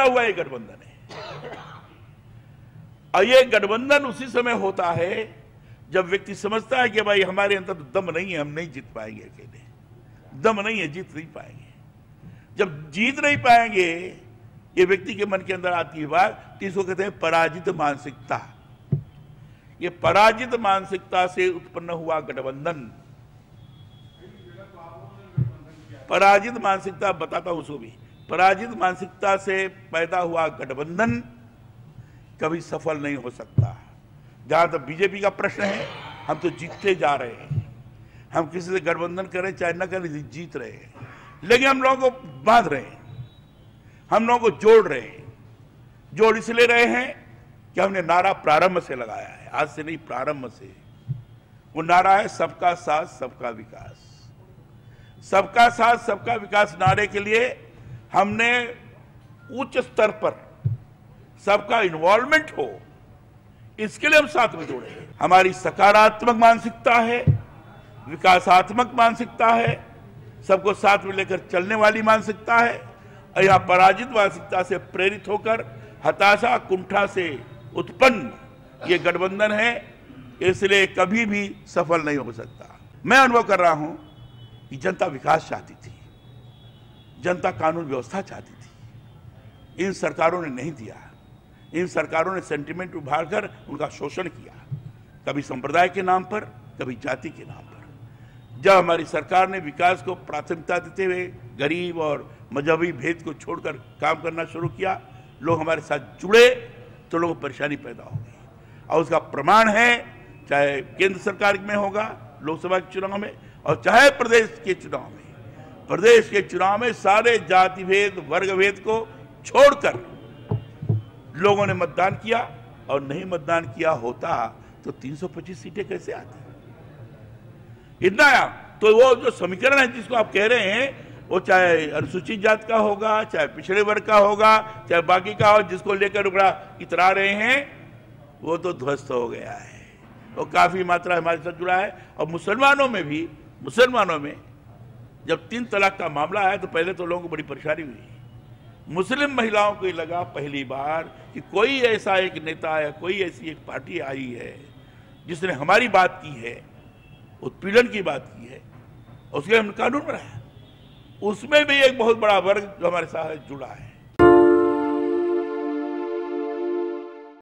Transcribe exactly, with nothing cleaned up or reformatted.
हुआ ये गठबंधन है। और ये गठबंधन उसी समय होता है जब व्यक्ति समझता है कि भाई हमारे अंदर तो दम नहीं है, हम नहीं जीत पाएंगे, अकेले दम नहीं है, जीत नहीं पाएंगे। जब जीत नहीं पाएंगे, ये व्यक्ति के मन के अंदर आती है बात, इसको कहते हैं पराजित मानसिकता। ये पराजित मानसिकता से उत्पन्न हुआ गठबंधन, पराजित मानसिकता बताता हूं उसको भी, पराजित मानसिकता से पैदा हुआ गठबंधन कभी सफल नहीं हो सकता। जहां तक बीजेपी का प्रश्न है, हम तो जीतते जा रहे हैं, हम किसी से गठबंधन करें चाहे न करें, जीत रहे हैं, लेकिन हम लोगों को बांध रहे हैं, हम लोगों को जोड़ रहे हैं। जोड़ इसलिए रहे हैं कि हमने नारा प्रारंभ से लगाया है, आज से नहीं, प्रारंभ से। वो नारा है सबका साथ सबका विकास। सबका साथ सबका विकास नारे के लिए हमने उच्च स्तर पर सबका इन्वॉल्वमेंट हो, इसके लिए हम साथ में जुड़े हैं। हमारी सकारात्मक मानसिकता है, विकासात्मक मानसिकता है, सबको साथ में लेकर चलने वाली मानसिकता है। और यहां पराजित मानसिकता से प्रेरित होकर हताशा कुंठा से उत्पन्न ये गठबंधन है, इसलिए कभी भी सफल नहीं हो सकता। मैं अनुभव कर रहा हूं कि जनता विकास चाहती थी, जनता कानून व्यवस्था चाहती थी, इन सरकारों ने नहीं दिया। इन सरकारों ने सेंटिमेंट उभारकर उनका शोषण किया, कभी संप्रदाय के नाम पर, कभी जाति के नाम पर। जब हमारी सरकार ने विकास को प्राथमिकता देते हुए गरीब और मजहबी भेद को छोड़कर काम करना शुरू किया, लोग हमारे साथ जुड़े, तो लोगों को परेशानी पैदा हो गई। और उसका प्रमाण है, चाहे केंद्र सरकार में होगा लोकसभा के चुनाव में, और चाहे प्रदेश के चुनाव में। प्रदेश के चुनाव में सारे जाति भेद वर्ग भेद को छोड़कर लोगों ने मतदान किया, और नहीं मतदान किया होता तो तीन सौ पच्चीस सीटें कैसे आती? इतना तो वो जो समीकरण है जिसको आप कह रहे हैं, वो चाहे अनुसूचित जात का होगा, चाहे पिछड़े वर्ग का होगा, चाहे बाकी का हो, जिसको लेकर बड़ा इतरा रहे हैं, वो तो ध्वस्त हो गया है। वो काफी मात्रा हमारे साथ जुड़ा है। और मुसलमानों में भी, मुसलमानों में जब तीन तलाक का मामला आया तो पहले तो लोगों को बड़ी परेशानी हुई। मुस्लिम महिलाओं को लगा पहली बार कि कोई ऐसा एक नेता या कोई ऐसी एक पार्टी आई है जिसने हमारी बात की है, उत्पीड़न की बात की है, उसके लिए हमने कानून बनाया। उसमें भी एक बहुत बड़ा वर्ग जो हमारे साथ जुड़ा है।